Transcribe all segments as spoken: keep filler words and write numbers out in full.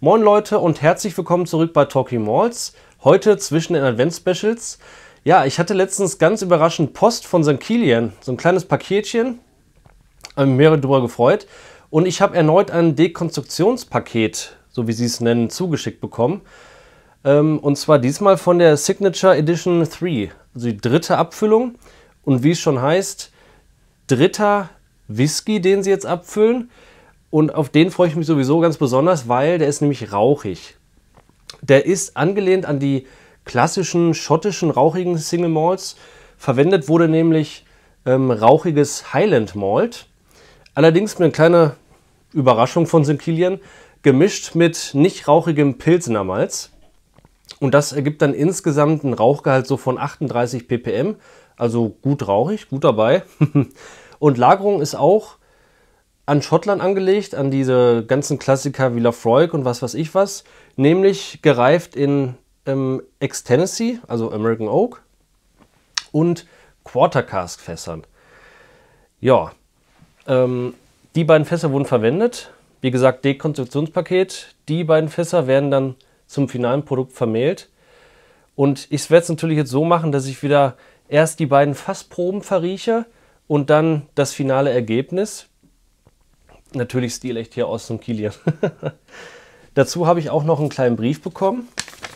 Moin Leute und herzlich willkommen zurück bei Talking Malts. Heute zwischen den Advents-Specials. Ja, ich hatte letztens ganz überraschend Post von Sankt Kilian. So ein kleines Paketchen. Habe mich mehr darüber gefreut. Und ich habe erneut ein Dekonstruktionspaket, so wie sie es nennen, zugeschickt bekommen. Und zwar diesmal von der Signature Edition drei. Also die dritte Abfüllung. Und wie es schon heißt, dritter Whisky, den sie jetzt abfüllen. Und auf den freue ich mich sowieso ganz besonders, weil der ist nämlich rauchig. Der ist angelehnt an die klassischen schottischen rauchigen Single Malts. Verwendet wurde nämlich ähm, rauchiges Highland Malt. Allerdings mit einer kleinen Überraschung von Sankt Kilian, gemischt mit nicht rauchigem Pilsener Malz. Und das ergibt dann insgesamt einen Rauchgehalt so von achtunddreißig ppm. Also gut rauchig, gut dabei. Und Lagerung ist auch an Schottland angelegt, an diese ganzen Klassiker wie Laphroaig und was weiß ich was, nämlich gereift in ähm, Ex-Tennessee, also American Oak und Quarter Cask Fässern. Ja, ähm, die beiden Fässer wurden verwendet. Wie gesagt, Dekonstruktionspaket. Die beiden Fässer werden dann zum finalen Produkt vermählt. Und ich werde es natürlich jetzt so machen, dass ich wieder erst die beiden Fassproben verrieche und dann das finale Ergebnis. Natürlich stilecht hier aus Sankt Kilian. Dazu habe ich auch noch einen kleinen Brief bekommen.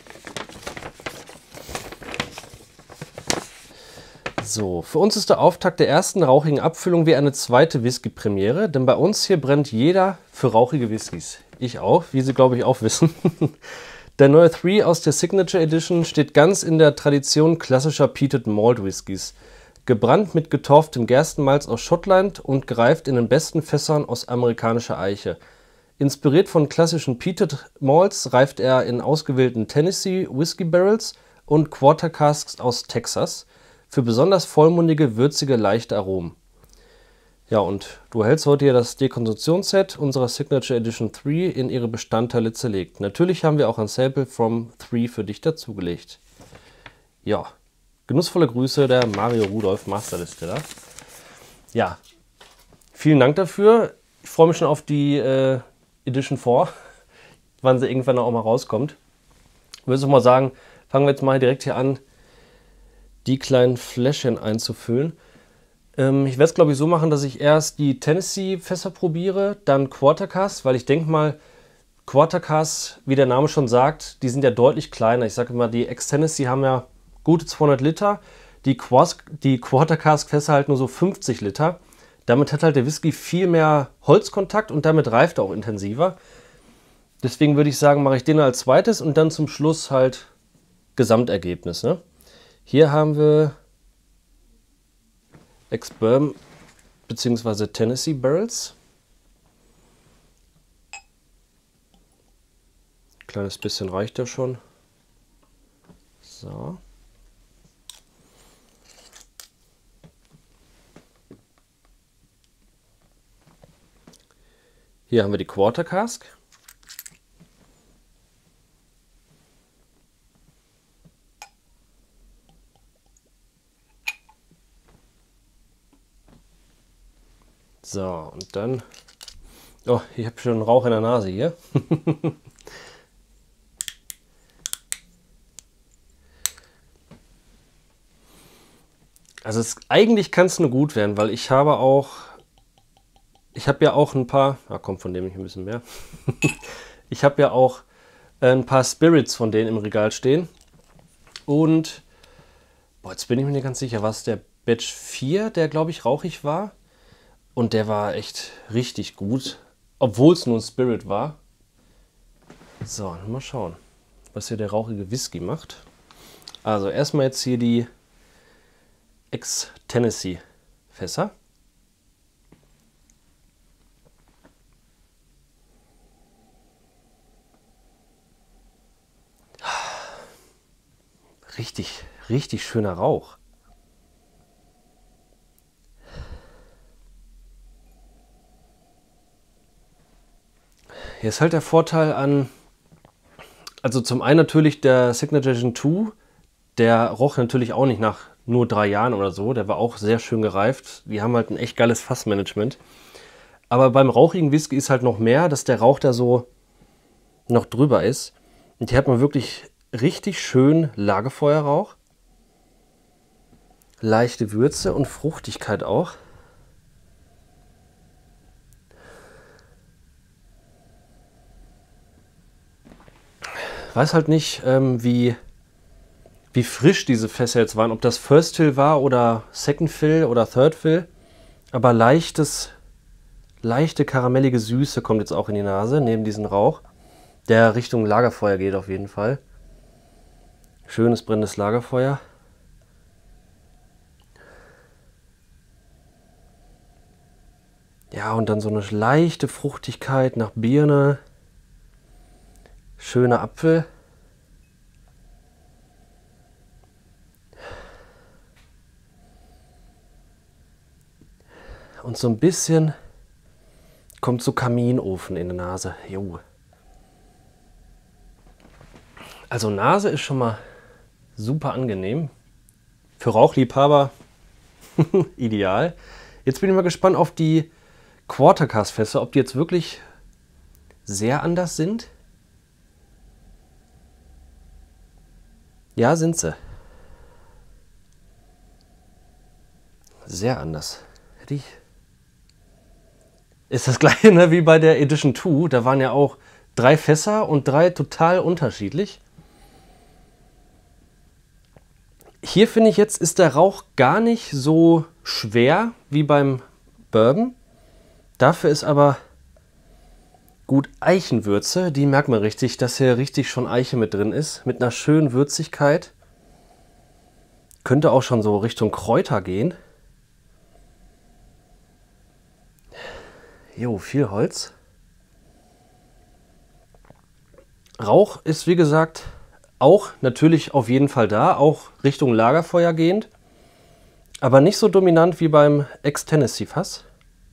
So, für uns ist der Auftakt der ersten rauchigen Abfüllung wie eine zweite Whisky-Premiere, denn bei uns hier brennt jeder für rauchige Whiskys. Ich auch, wie Sie glaube ich auch wissen. Der neue drei aus der Signature Edition steht ganz in der Tradition klassischer Peated Malt Whiskys. Gebrannt mit getorftem Gerstenmalz aus Schottland und gereift in den besten Fässern aus amerikanischer Eiche. Inspiriert von klassischen Peated Malts reift er in ausgewählten Tennessee Whiskey Barrels und Quarter Casks aus Texas für besonders vollmundige, würzige, leichte Aromen. Ja, und du erhältst heute hier das Dekonstruktionsset unserer Signature Edition drei in ihre Bestandteile zerlegt. Natürlich haben wir auch ein Sample from drei für dich dazugelegt. Ja. Genussvolle Grüße, der Mario Rudolph, Masterdistiller. Ja, vielen Dank dafür. Ich freue mich schon auf die äh, Edition vier, wann sie irgendwann auch mal rauskommt. Ich würde mal sagen, fangen wir jetzt mal direkt hier an, die kleinen Fläschchen einzufüllen. Ähm, ich werde es glaube ich so machen, dass ich erst die Tennessee-Fässer probiere, dann Quarter Cask, weil ich denke mal, Quarter Cask, wie der Name schon sagt, die sind ja deutlich kleiner. Ich sage immer, die Ex-Tennessee haben ja gute zweihundert Liter, die, Quas die Quarter Cask Fässer halt nur so fünfzig Liter. Damit hat halt der Whisky viel mehr Holzkontakt und damit reift er auch intensiver. Deswegen würde ich sagen, mache ich den als zweites und dann zum Schluss halt Gesamtergebnis. Ne? Hier haben wir Ex-Bourbon bzw. Tennessee Barrels. Ein kleines bisschen reicht ja schon. So. Hier haben wir die Quarter Cask. So, und dann... Oh, ich habe schon einen Rauch in der Nase hier. Also es, eigentlich kann es nur gut werden, weil ich habe auch... Ich habe ja auch ein paar, ah, kommt von dem nicht ein bisschen mehr. Ich habe ja auch ein paar Spirits von denen im Regal stehen. Und, boah, jetzt bin ich mir nicht ganz sicher, was der Batch vier, der glaube ich rauchig war. Und der war echt richtig gut, obwohl es nur ein Spirit war. So, mal schauen, was hier der rauchige Whisky macht. Also erstmal jetzt hier die Ex-Tennessee Fässer. Richtig, richtig schöner Rauch. Hier ist halt der Vorteil an, also zum einen natürlich der Signature Edition zwei, der roch natürlich auch nicht nach nur drei Jahren oder so, der war auch sehr schön gereift. Die haben halt ein echt geiles Fassmanagement. Aber beim rauchigen Whisky ist halt noch mehr, dass der Rauch da so, noch drüber ist. Und hier hat man wirklich richtig schön Lagerfeuerrauch. Leichte Würze und Fruchtigkeit auch. Weiß halt nicht, ähm, wie, wie frisch diese Fässer jetzt waren. Ob das First Fill war oder Second Fill oder Third Fill. Aber leichtes, leichte karamellige Süße kommt jetzt auch in die Nase, neben diesem Rauch, der Richtung Lagerfeuer geht auf jeden Fall. Schönes brennendes Lagerfeuer. Ja, und dann so eine leichte Fruchtigkeit nach Birne. Schöner Apfel. Und so ein bisschen kommt so Kaminofen in die Nase. Jo. Also Nase ist schon mal super angenehm. Für Rauchliebhaber ideal. Jetzt bin ich mal gespannt auf die Quarter-Cask-Fässer, ob die jetzt wirklich sehr anders sind. Ja, sind sie. Sehr anders. Hätte ich... Ist das gleiche, ne, wie bei der Edition zwei. Da waren ja auch drei Fässer und drei total unterschiedlich. Hier finde ich jetzt, ist der Rauch gar nicht so schwer wie beim Bourbon. Dafür ist aber gut Eichenwürze. Die merkt man richtig, dass hier richtig schon Eiche mit drin ist. Mit einer schönen Würzigkeit. Könnte auch schon so Richtung Kräuter gehen. Jo, viel Holz. Rauch ist wie gesagt auch natürlich auf jeden Fall da, auch Richtung Lagerfeuer gehend. Aber nicht so dominant wie beim Ex-Tennessee-Fass.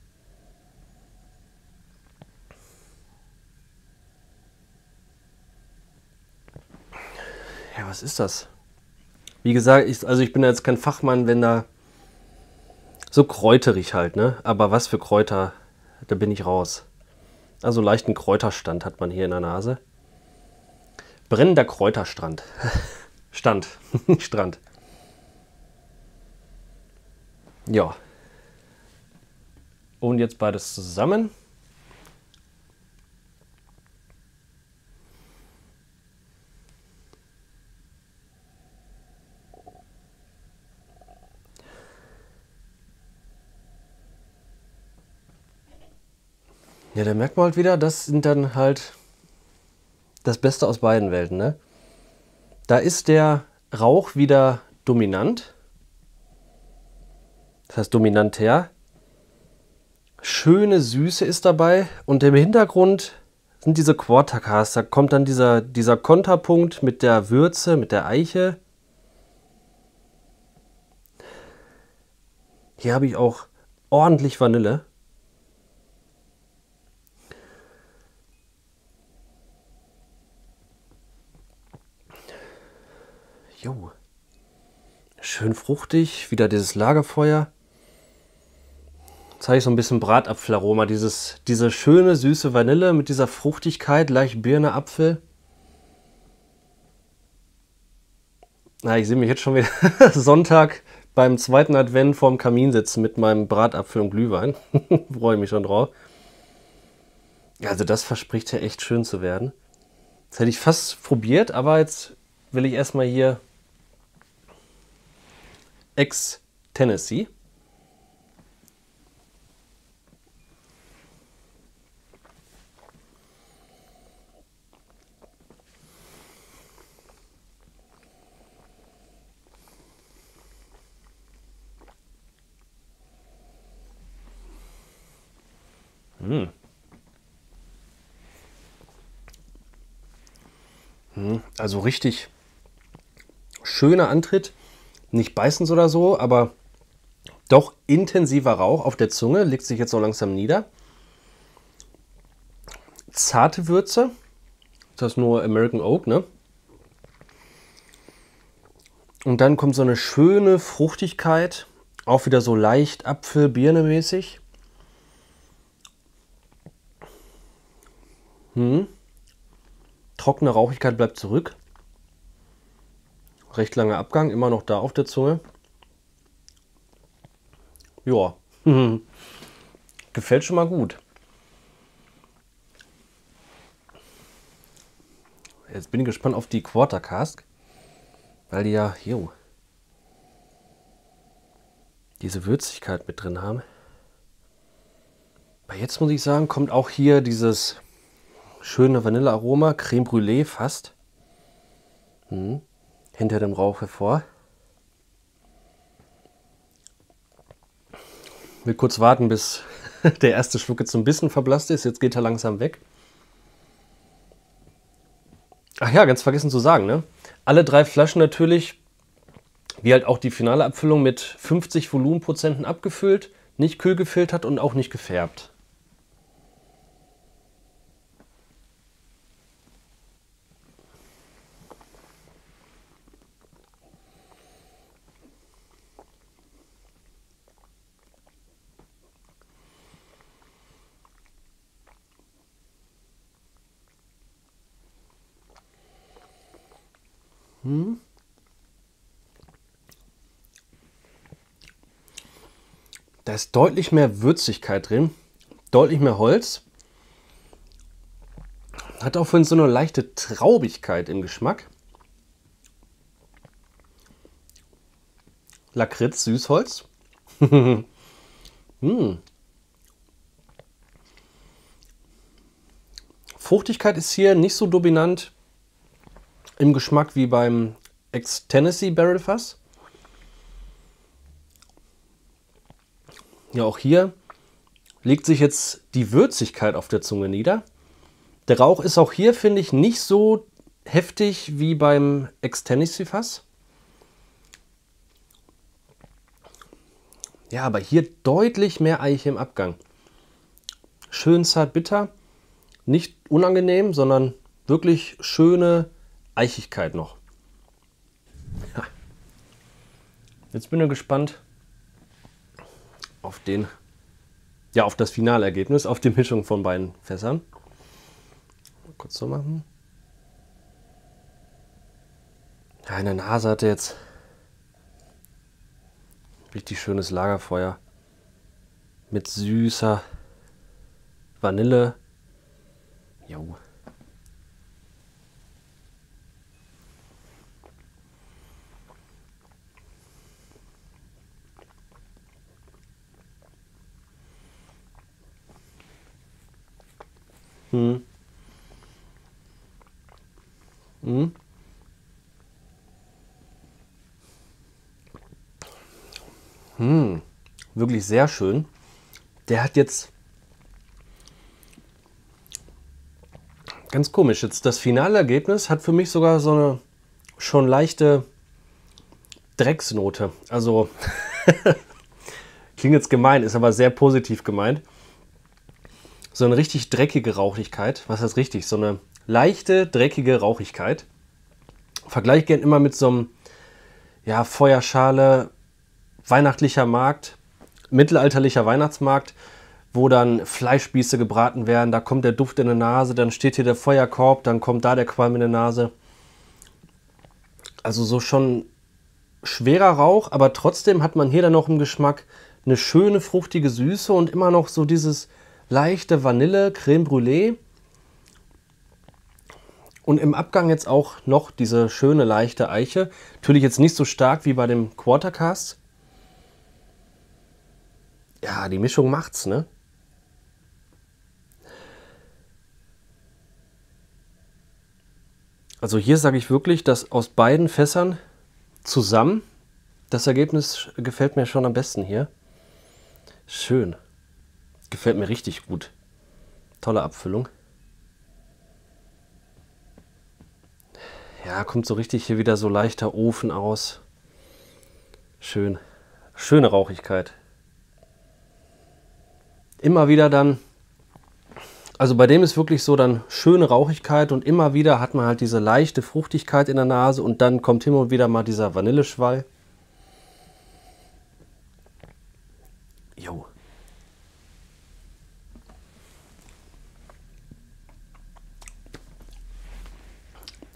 Ja, was ist das? Wie gesagt, ich, also ich bin jetzt kein Fachmann, wenn da so kräuterig halt, ne? Aber was für Kräuter, da bin ich raus. Also leichten Kräuterstand hat man hier in der Nase. Brennender Kräuterstrand. Stand, nicht Strand. Ja. Und jetzt beides zusammen. Ja, da merkt man halt wieder, das sind dann halt das Beste aus beiden Welten, ne? Da ist der Rauch wieder dominant. Das heißt dominanter. Schöne Süße ist dabei und im Hintergrund sind diese Quarter Cask. Da kommt dann dieser, dieser Konterpunkt mit der Würze, mit der Eiche. Hier habe ich auch ordentlich Vanille. Jo. Schön fruchtig, wieder dieses Lagerfeuer. Jetzt habe ich so ein bisschen Bratapfelaroma, dieses, diese schöne süße Vanille mit dieser Fruchtigkeit, leicht Birne, Apfel. Na, ich sehe mich jetzt schon wieder Sonntag beim zweiten Advent vorm Kamin sitzen mit meinem Bratapfel und Glühwein. Freue ich mich schon drauf. Also das verspricht ja echt schön zu werden. Das hätte ich fast probiert, aber jetzt will ich erstmal hier Ex-Tennessee. Hm. Hm, also richtig schöner Antritt. Nicht beißend oder so, aber doch intensiver Rauch auf der Zunge. Legt sich jetzt so langsam nieder. Zarte Würze. Das ist nur American Oak, ne? Und dann kommt so eine schöne Fruchtigkeit. Auch wieder so leicht Apfel-Birne-mäßig. Hm. Trockene Rauchigkeit bleibt zurück. Recht langer Abgang, immer noch da auf der Zunge. Ja, gefällt schon mal gut. Jetzt bin ich gespannt auf die Quarter Cask, weil die ja jo, diese Würzigkeit mit drin haben. Aber jetzt muss ich sagen, kommt auch hier dieses schöne Vanillearoma, Creme Brûlée fast, hm, hinter dem Rauch hervor. Ich will kurz warten, bis der erste Schluck jetzt so ein bisschen verblasst ist. Jetzt geht er langsam weg. Ach ja, ganz vergessen zu sagen, ne? Alle drei Flaschen natürlich, wie halt auch die finale Abfüllung, mit fünfzig Volumenprozenten abgefüllt, nicht kühl gefiltert und auch nicht gefärbt. Hm. Da ist deutlich mehr Würzigkeit drin, deutlich mehr Holz. Hat auch vorhin so eine leichte Traubigkeit im Geschmack. Lakritz, Süßholz. hm. Fruchtigkeit ist hier nicht so dominant im Geschmack wie beim Ex-Tennessee Barrel Fass. Ja, auch hier legt sich jetzt die Würzigkeit auf der Zunge nieder. Der Rauch ist auch hier, finde ich, nicht so heftig wie beim Ex-Tennessee Fass. Ja, aber hier deutlich mehr Eiche im Abgang. Schön zart bitter, nicht unangenehm, sondern wirklich schöne Eichigkeit noch. Ja. Jetzt bin ich gespannt auf den, ja, auf das Finalergebnis, auf die Mischung von beiden Fässern. Mal kurz so machen. Ja, in der Nase hat er jetzt richtig schönes Lagerfeuer mit süßer Vanille. Jo. Hm. Hm. Hm. Wirklich sehr schön. Der hat jetzt ganz komisch. Jetzt das finale Ergebnis hat für mich sogar so eine schon leichte Drecksnote. Also klingt jetzt gemein, ist aber sehr positiv gemeint. So eine richtig dreckige Rauchigkeit. Was heißt richtig? So eine leichte, dreckige Rauchigkeit. Vergleich gern immer mit so einem, ja, Feuerschale, weihnachtlicher Markt, mittelalterlicher Weihnachtsmarkt, wo dann Fleischspieße gebraten werden. Da kommt der Duft in die Nase, dann steht hier der Feuerkorb, dann kommt da der Qualm in die Nase. Also so schon schwerer Rauch, aber trotzdem hat man hier dann noch im Geschmack eine schöne, fruchtige Süße und immer noch so dieses leichte Vanille, Creme Brûlée. Und im Abgang jetzt auch noch diese schöne, leichte Eiche. Natürlich jetzt nicht so stark wie bei dem Quarter Cask. Ja, die Mischung macht's, ne? Also hier sage ich wirklich, dass aus beiden Fässern zusammen das Ergebnis gefällt mir schon am besten hier. Schön. Gefällt mir richtig gut. Tolle Abfüllung. Ja, kommt so richtig hier wieder so leichter Ofen aus. Schön. Schöne Rauchigkeit. Immer wieder dann, also bei dem ist wirklich so dann schöne Rauchigkeit und immer wieder hat man halt diese leichte Fruchtigkeit in der Nase und dann kommt immer und wieder mal dieser Vanilleschwall. Jo.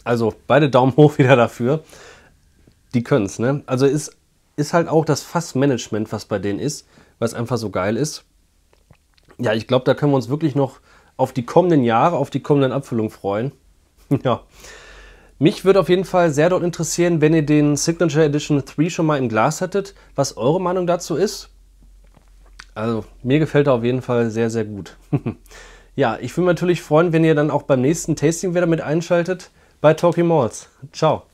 Also beide Daumen hoch wieder dafür. Die können es, ne? Also ist, ist halt auch das Fassmanagement, was bei denen ist, was einfach so geil ist. Ja, ich glaube, da können wir uns wirklich noch auf die kommenden Jahre, auf die kommenden Abfüllungen freuen. Ja. Mich würde auf jeden Fall sehr dort interessieren, wenn ihr den Signature Edition drei schon mal im Glas hattet, was eure Meinung dazu ist. Also mir gefällt er auf jeden Fall sehr, sehr gut. Ja, ich würde mich natürlich freuen, wenn ihr dann auch beim nächsten Tasting wieder mit einschaltet bei Talking Malts. Ciao.